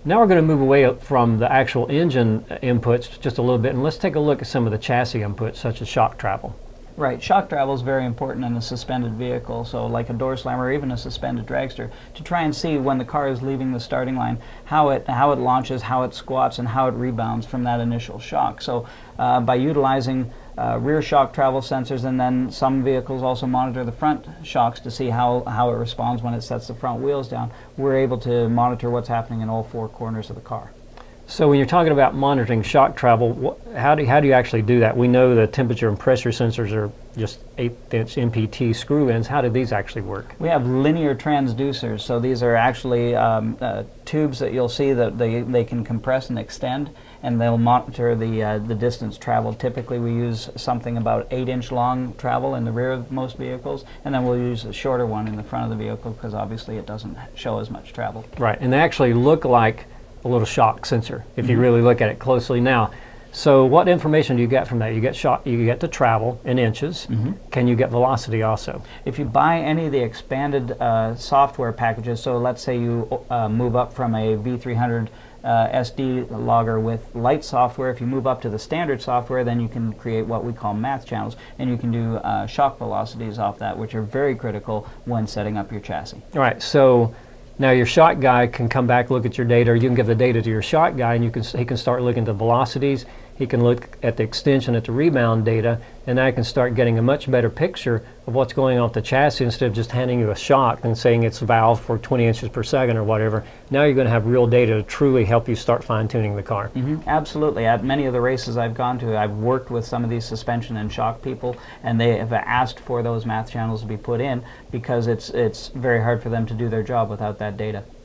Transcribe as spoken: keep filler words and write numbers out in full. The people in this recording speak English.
Now we're going to move away from the actual engine inputs just a little bit, and let's take a look at some of the chassis inputs, such as shock travel. Right, shock travel is very important in a suspended vehicle, so like a door slammer or even a suspended dragster, to try and see when the car is leaving the starting line, how it, how it launches, how it squats, and how it rebounds from that initial shock. So uh, by utilizing uh, rear shock travel sensors, and then some vehicles also monitor the front shocks to see how, how it responds when it sets the front wheels down, we're able to monitor what's happening in all four corners of the car. So when you're talking about monitoring shock travel, wh how, do, how do you actually do that? We know the temperature and pressure sensors are just eighth inch M P T screw ins. How do these actually work? We have linear transducers, so these are actually um, uh, tubes that you'll see that they, they can compress and extend, and they'll monitor the, uh, the distance traveled. Typically we use something about eight inch long travel in the rear of most vehicles, and then we'll use a shorter one in the front of the vehicle because obviously it doesn't show as much travel. Right, and they actually look like a little shock sensor if mm-hmm. you really look at it closely. Now, so what information do you get from that? You get shock, you get the travel in inches. Mm-hmm. Can you get velocity also? If you buy any of the expanded uh, software packages, so let's say you uh, move up from a V three hundred uh, S D logger with light software, if you move up to the standard software, then you can create what we call math channels, and you can do uh, shock velocities off that, which are very critical when setting up your chassis. All right, so now your shock guy can come back, look at your data, or you can give the data to your shock guy, and you can, he can start looking at the velocities, he can look at the extension, at the rebound data, and now I can start getting a much better picture of what's going on with the chassis instead of just handing you a shock and saying it's valved for twenty inches per second or whatever. Now you're going to have real data to truly help you start fine-tuning the car. Mm-hmm. Absolutely. At many of the races I've gone to, I've worked with some of these suspension and shock people, and they have asked for those math channels to be put in because it's, it's very hard for them to do their job without that data.